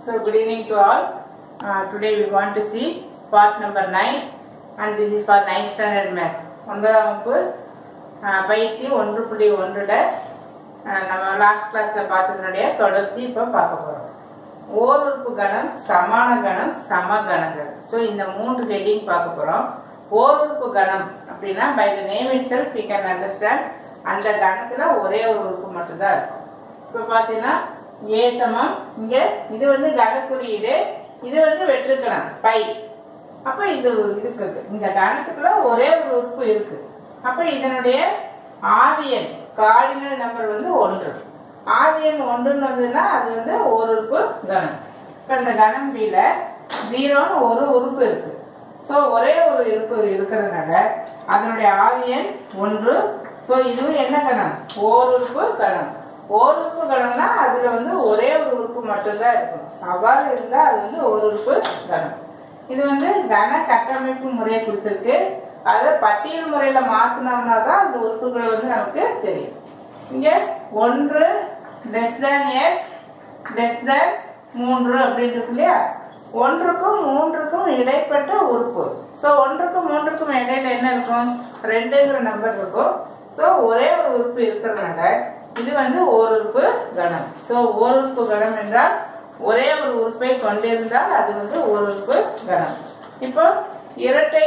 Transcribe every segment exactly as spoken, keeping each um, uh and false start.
So good evening to all. Uh, today we want to see part number nine, and this is for ninth standard math. ஒன்பதாம் வகுப்பு பயிற்சி ஒன்று புள்ளி ஒன்றுல நம்ம லாஸ்ட் கிளாஸ்ல பார்த்ததுனுடைய தொடர்ச்சி இப்போ பார்க்க போறோம். ஓர் உறுப்பு கணம், சமான கணம், சம கணங்கள். ஸோ இந்த மூன்று ஹெட்டிங் பார்க்க போறோம். ஓர் உறுப்பு கணம் அப்படின்னா by the name itself we can understand அந்த கணத்துல ஒரே ஒரு உறுப்பு மட்டும்தான் இருக்கும். இப்போ பார்த்தீங்கன்னா ஏ சமம், இங்க இது வந்து கன குறியீடு, இது வந்து வெற்றுக்கணம் பை. அப்ப இது இருக்குது, இந்த கணத்துக்குள்ள ஒரே ஒரு உறுப்பு இருக்கு. அப்ப இதனுடைய ஆதியன் கார்டினல் நம்பர் வந்து ஒன்று. ஆதியன் ஒன்றுன்னு வந்ததுன்னா அது வந்து ஒரு உறுப்பு கணம். இப்ப இந்த கணம் பில ஜீரோன்னு ஒரு உறுப்பு இருக்கு. ஸோ ஒரே ஒரு உறுப்பு இருக்கிறதுனால அதனுடைய ஆதியன் ஒன்று. ஸோ இதுவும் என்ன கணம்? ஓர் உறுப்பு கணம். ஓர் உறுப்பு கணம்னா அதுல வந்து ஒரே ஒரு உறுப்பு மட்டும்தான் இருக்கும். அவ்வாறு இருந்தா அது வந்து ஒரு உறுப்பு கணம். இது வந்து கன கட்டமைப்பு முறையை கொடுத்திருக்கு. அதை பட்டியல் முறையில மாத்தினோம்னா தான் அந்த உறுப்புகள் வந்து நமக்கு தெரியும். இங்க ஒன்று less than S less than மூன்று அப்படின்னு இருக்கு இல்லையா? ஒன்றுக்கும் மூன்றுக்கும் இடைப்பட்ட உறுப்பு. ஸோ ஒன்றுக்கும் மூன்றுக்கும் இடையில என்ன இருக்கும்? ரெண்டுங்கிற நம்பர் இருக்கும். ஸோ ஒரே ஒரு உறுப்பு இருக்கிறதுனால இது வந்து ஓர் உறுப்பு கணம். ஸோ ஓர் உறுப்பு கணம் என்றால் ஒரே ஒரு உறுப்பை கொண்டிருந்தால் அது வந்து ஒரு உறுப்பு கணம். இப்போ இரட்டை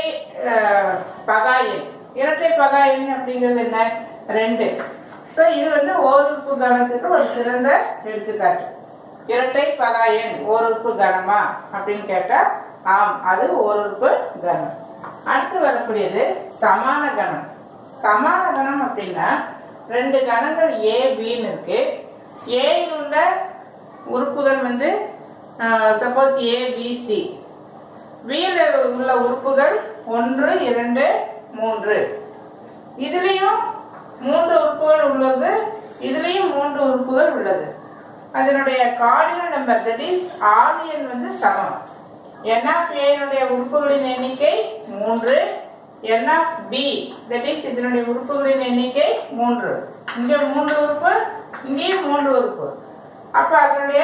பகாயன், இரட்டை பகாயன் அப்படிங்கிறது என்ன? ரெண்டு. ஸோ இது வந்து ஓர் உறுப்பு கணத்துக்கு ஒரு சிறந்த எடுத்துக்காட்டு. இரட்டை பகாயன் ஓர் உறுப்பு கணமா அப்படின்னு கேட்டா ஆம், அது ஓர் உறுப்பு கணம். அடுத்து வரக்கூடியது சமான கணம். சமான கணம் அப்படின்னா ரெண்டு கணங்கள் ஏ பின்னு இருக்கு. ஏயில் உள்ள உறுப்புகள் வந்து சப்போஸ் ஏ பி சி, பியில் உள்ள உறுப்புகள் ஒன்று இரண்டு மூன்று. இதுலயும் மூன்று உறுப்புகள் உள்ளது, இதுலயும் மூன்று உறுப்புகள் உள்ளது. அதனுடைய கார்டினல் நம்பர் தட் இஸ் ஆதியன் வந்து சமம். என் ஆஃப் ஏனுடைய உறுப்புகளின் எண்ணிக்கை மூன்று, N of B that is இதனுடைய உறுப்புகளின் எண்ணிக்கை மூன்று. இங்க மூன்று உறுப்பு, இங்கேயும் மூன்று உறுப்பு. அப்ப அதனுடைய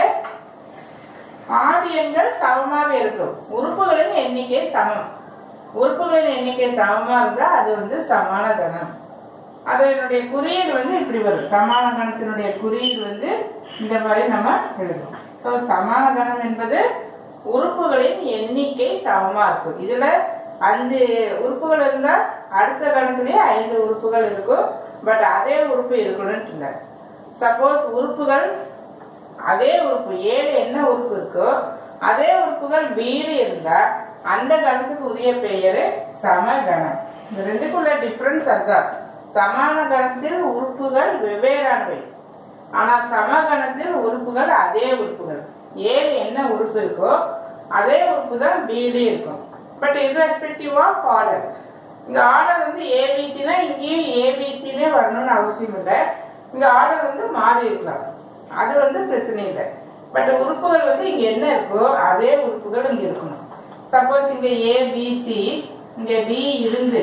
ஆதியங்கள் சமமாக இருக்கும். உறுப்புகளின் எண்ணிக்கை சமம். உறுப்புகளின் எண்ணிக்கை சமமா இருந்தா அது வந்து சமான கணம். அதனுடைய குறியீடு வந்து இப்படி வரும். சமான கணத்தினுடைய குறியீடு வந்து இந்த மாதிரி நம்ம எழுதணும். ஸோ சமான கணம் என்பது உறுப்புகளின் எண்ணிக்கை சமமா இருக்கும். இதுல அஞ்சு உறுப்புகள் இருந்தா அடுத்த கணத்திலேயே ஐந்து உறுப்புகள் இருக்கும். பட் அதே உறுப்பு இருக்கணும்னு இல்லை. சப்போஸ் உறுப்புகள் அதே உறுப்பு ஏழு என்ன உறுப்பு இருக்கோ அதே உறுப்புகள் பியில இருந்தா அந்த கணத்துக்கு உரிய பெயரு சம கணம். இந்த ரெண்டுக்குள்ள டிஃபரன்ஸ் அதுதான். சமான கணத்தில் உறுப்புகள் வெவ்வேறானவை, ஆனா சமகணத்தில் உறுப்புகள் அதே உறுப்புகள். ஏழு என்ன உறுப்பு இருக்கோ அதே உறுப்பு தான் பியில இருக்கும். But irrespective of order. இங்க ஆர்டர் வந்து ஏபிசினா இங்கேயும் ஏபிசினே வரணும்னு அவசியம் இல்லை. இங்க ஆர்டர் வந்து மாறி இருக்கலாம், அது வந்து பிரச்சனை இல்லை. பட் உறுப்புகள் வந்து இங்க என்ன இருக்கோ அதே உறுப்புகள் இங்க இருக்கணும். சப்போஸ் இங்க ஏபிசி, இங்க டி இருந்து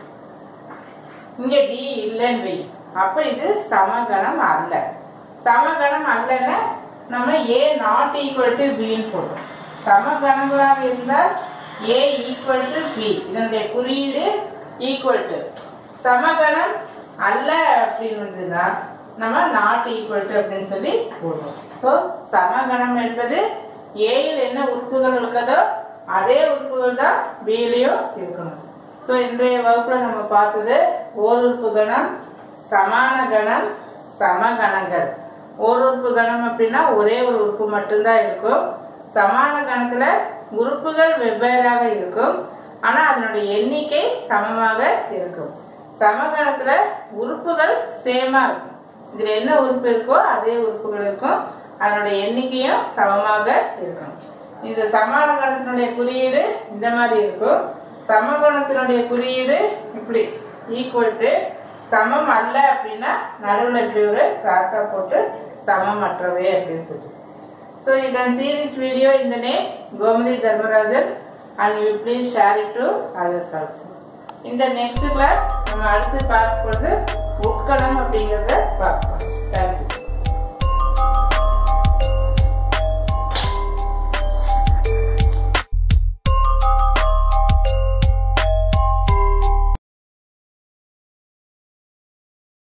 இங்க டி இல்லைன்னு வை, அப்ப இது சமகணம் அல்ல. சமகணம் அல்லன்னா நம்ம ஏ நாட் ஈக்குவல் டு பின்னு போடுறோம். சமகணங்களாக இருந்தால் ஏ ஈக்குவல் டு பி, இதனுடைய குறியீடு ஈக்குவல் டு. சமகணம் அல்ல அப்படின்னு வந்ததுன்னா நம்ம நாட் ஈக்குவல் டு அப்படின்னு சொல்லி போடுறோம். ஸோ சமகணம் என்பது ஏயில் என்ன உறுப்புகள் உள்ளதோ அதே உறுப்புகள் தான் பியிலையும் இருக்கணும். ஸோ இன்றைய வகுப்புல நம்ம பார்த்தது ஓர் உறுப்பு கணம், சமான கணம், சமகணங்கள். ஓர் உறுப்பு கணம் அப்படின்னா ஒரே ஒரு உறுப்பு மட்டும்தான் இருக்கும். சமான கணத்துல உறுப்புகள் வெவ்வேறாக இருக்கும், ஆனா அதனுடைய எண்ணிக்கை சமமாக இருக்கும். சமகணத்துல உறுப்புகள் சேமா இருக்கும். இதுல என்ன உறுப்பு இருக்கோ அதே உறுப்புகள் இருக்கும், அதனுடைய எண்ணிக்கையும் சமமாக இருக்கும். இந்த சமான கணத்தினுடைய குறியீடு இந்த மாதிரி இருக்கும். சமகணத்தினுடைய குறியீடு இப்படி ஈக்குவல் டு. சமம் அல்ல அப்படின்னா நடுவில் இப்படி ஒரு கிராஸா போட்டு சமமற்றவை அப்படின்னு சொல்லி. So you can see this video in the name Gomadi Dharmarajan, and you please share it to others also. In the next class நம்ம அடுத்து பார்க்க போறது உட்கணம் அப்படிங்கறத பார்ப்போம்.